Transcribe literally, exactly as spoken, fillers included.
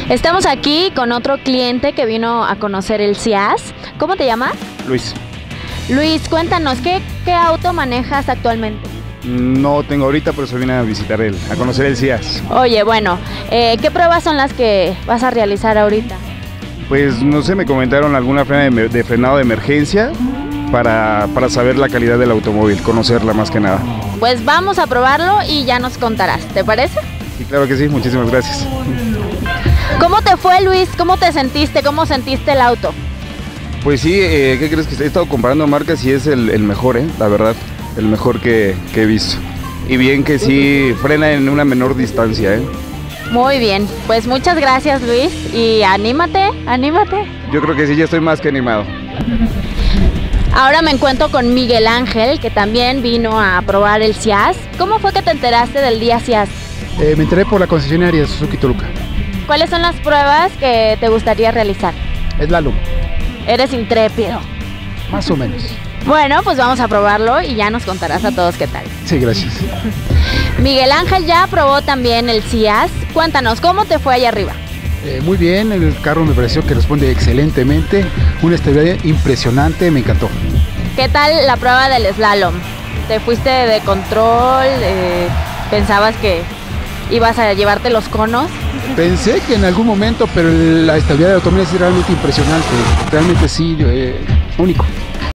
Estamos aquí con otro cliente que vino a conocer el C I A S. ¿Cómo te llamas? Luis. Luis, cuéntanos, ¿qué, qué auto manejas actualmente? No tengo ahorita, pero se vine a visitar el, a conocer el C I A S. Oye, bueno, eh, ¿qué pruebas son las que vas a realizar ahorita? Pues no sé, me comentaron alguna frena de, de frenado de emergencia para, para saber la calidad del automóvil, conocerla más que nada. Pues vamos a probarlo y ya nos contarás, ¿te parece? Sí, claro que sí, muchísimas gracias. ¿Cómo te fue, Luis? ¿Cómo te sentiste? ¿Cómo sentiste el auto? Pues sí, eh, ¿qué crees? Que he estado comparando marcas y es el, el mejor, eh, la verdad, el mejor que, que he visto. Y bien que sí frena en una menor distancia, ¿eh? Muy bien, pues muchas gracias, Luis, y anímate, anímate. Yo creo que sí, ya estoy más que animado. Ahora me encuentro con Miguel Ángel, que también vino a probar el C I A S. ¿Cómo fue que te enteraste del día C I A S? Eh, me enteré por la concesionaria de Suzuki Toluca. ¿Cuáles son las pruebas que te gustaría realizar? Slalom, Eres intrépido. más o menos. Bueno, pues vamos a probarlo y ya nos contarás a todos qué tal. Sí, gracias. Miguel Ángel ya probó también el C I A S. Cuéntanos, ¿cómo te fue allá arriba? Eh, muy bien, el carro me pareció que responde excelentemente. Una estabilidad impresionante, me encantó. ¿Qué tal la prueba del slalom? ¿Te fuiste de control? Eh, ¿Pensabas que ibas a llevarte los conos? Pensé que en algún momento, pero la estabilidad del automóvil es realmente impresionante. Realmente sí, eh, único.